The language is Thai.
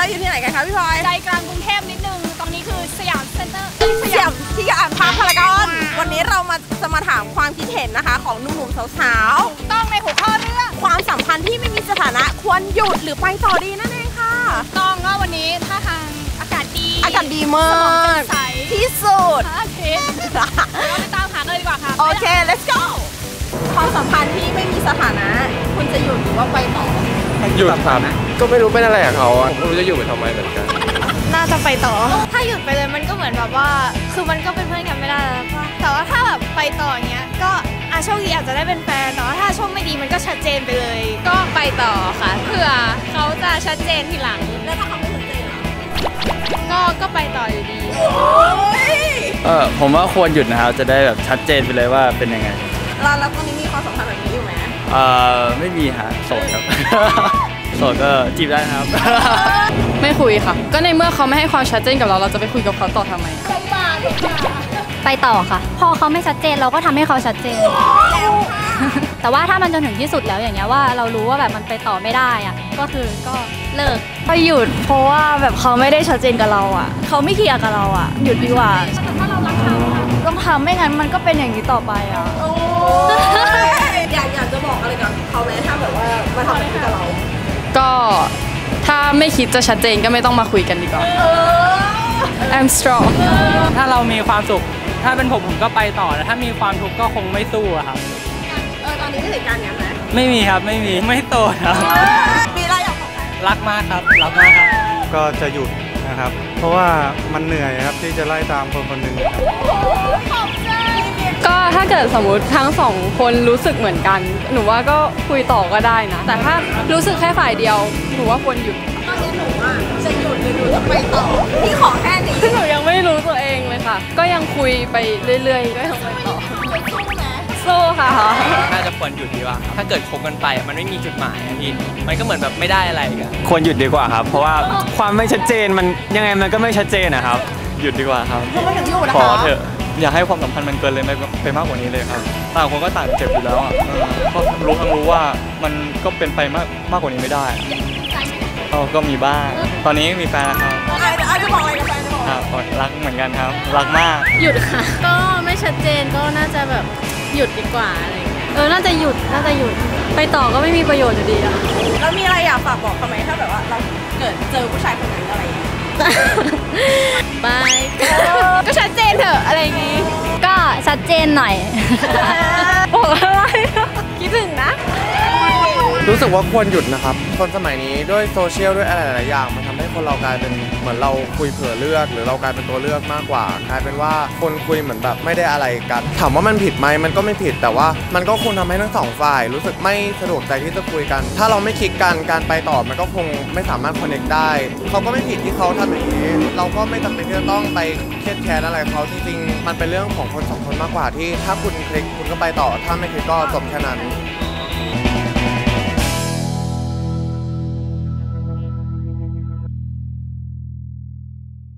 เราอยู่ที่ไหนกันคะพี่พลอยใจกลางกรุงเทพนิดนึงตรงนี้คือสยามเซ็นเตอร์สยามที่อ่านพาพารากอนวันนี้เราจะมาถามความคิดเห็นนะคะของหนุ่มๆสาวๆต้องในหัวข้อเรื่องความสัมพันธ์ที่ไม่มีสถานะควรหยุดหรือไปต่อดีนั่นเองค่ะต้องว่าวันนี้ถ้าทางอากาศดีมากที่สุดโอเคเราไปตามหาเลยดีกว่าค่ะโอเค let's go ความสัมพันธ์ที่ไม่มีสถานะคุณจะหยุดหรือว่าไปต่อหยุดครับก็ไม่รู้เป็นอะไรกับเขาผมไม่รู้จะอยู่ไปทำไมเหมือนกันน่าจะไปต่อถ้าหยุดไปเลยมันก็เหมือนแบบว่าคือมันก็เป็นเพื่อนกันไม่ได้แล้วป่ะแต่ว่าถ้าแบบไปต่ออย่างเงี้ยก็โชคดีอาจจะได้เป็นแฟนแต่ว่าถ้าโชคไม่ดีมันก็ชัดเจนไปเลยก็ไปต่อค่ะเผื่อเขาจะชัดเจนทีหลังแล้วถ้าเขาไม่ชัดเจนก็ไปต่ออยู่ดีผมว่าควรหยุดนะครับจะได้แบบชัดเจนไปเลยว่าเป็นยังไงแล้วตอนนี้มีความสัมพันธ์แบบนี้อยู่ไหมไม่มีฮะโสดครับโสดก็จีบได้ครับไม่คุยค่ะก็ในเมื่อเขาไม่ให้ความชัดเจนกับเราจะไปคุยกับเขาต่อทำไมไปต่อค่ะพอเขาไม่ชัดเจนเราก็ทำให้เขาชัดเจนแต่ว่าถ้ามันจนถึงที่สุดแล้วอย่างเงี้ยว่าเรารู้ว่าแบบมันไปต่อไม่ได้อะก็คือก็เลิกไปหยุดเพราะว่าแบบเขาไม่ได้ชัดเจนกับเราอ่ะเขาไม่เคลียร์กับเราอ่ะหยุดดีกว่าถ้าเรารักเขาต้องทำไม่งั้นมันก็เป็นอย่างนี้ต่อไปอ่ะอยากจะบอกอะไรกับเขาไหมถ้าแบบว่ามาทำอะไรกับเราก็ถ้าไม่คิดจะชัดเจนก็ไม่ต้องมาคุยกันดีกว่า I'm strong ถ้าเรามีความสุขถ้าเป็นผมก็ไปต่อแต่ถ้ามีความทุกข์ก็คงไม่สู้ครับตอนนี้ก็เหตุการณ์อย่างนั้นไม่มีครับไม่โตครับมีอะไรอยากบอกใครรักมากครับรักมากครับก็จะหยุดนะครับเพราะว่ามันเหนื่อยครับที่จะไล่ตามคนหนึ่งก็ถ้าเกิดสมมุติทั้งสองคนรู้สึกเหมือนกันหนูว่าก็คุยต่อก็ได้นะแต่ถ้ารู้สึกแค่ฝ่ายเดียวหนูว่าควรหยุดตอนนี้หนูจะหยุดหรือหนูจะไปต่อพี่ขอแค่นี้หนูยังไม่รู้ตัวเองเลยค่ะก็ยังคุยไปเรื่อยๆก็ยังไปต่อสู้ค่ะน่าจะควรหยุดดีกว่าถ้าเกิดคบกันไปมันไม่มีจุดหมายพี่มันก็เหมือนแบบไม่ได้อะไรกันควรหยุดดีกว่าครับเพราะว่าความไม่ชัดเจนมันยังไงมันก็ไม่ชัดเจนนะครับหยุดดีกว่าครับขอเถอะอย่าให้ความสัมพันธ์มันเกินเลยไปมากกว่านี้เลยครับต่างคนก็ต่างเจ็บอยู่แล้วอ่ะก็รู้ว่ามันก็เป็นไปมากกว่านี้ไม่ได้ก็มีบ้างตอนนี้มีแฟนแล้วครับจะบอกอะไรกับแฟนจะบอกรักเหมือนกันครับรักมากหยุดค่ะก็ไม่ชัดเจนก็น่าจะแบบหยุดดีกว่าอะไรอย่างเงี้ยน่าจะหยุดไปต่อก็ไม่มีประโยชน์อยู่ดีอะแล้วมีอะไรอยากฝากบอกเขาไหมถ้าแบบว่าเราเกิดเจอผู้ชายคนนั้นอะไรอย่างเงี้ยบายก็ชัดเจนเถอะอะไรอย่างงี้ก็ชัดเจนหน่อยบอกอะไรคิดถึงนะรู้สึกว่าควรหยุดนะครับคนสมัยนี้ด้วยโซเชียลด้วยอะไรหลายอย่างมันทำให้คนเรากลายเป็นเหมือนเราคุยเผื่อเลือกหรือเรากลายเป็นตัวเลือกมากกว่ากลายเป็นว่าคนคุยเหมือนแบบไม่ได้อะไรกันถามว่ามันผิดไหมมันก็ไม่ผิดแต่ว่ามันก็คงทำให้ทั้งสองฝ่ายรู้สึกไม่สะดวกใจที่จะคุยกันถ้าเราไม่คลิกกันการไปต่อมันก็คงไม่สามารถคอนเนคได้เขาก็ไม่ผิดที่เขาทำอย่างนี้เราก็ไม่จำเป็นที่จะต้องไปเครียดแค้นอะไรเขาจริงๆมันเป็นเรื่องของคนสองคนมากกว่าที่ถ้าคุณคลิกคุณก็ไปต่อถ้าไม่คลิกก็จบแค่นั้น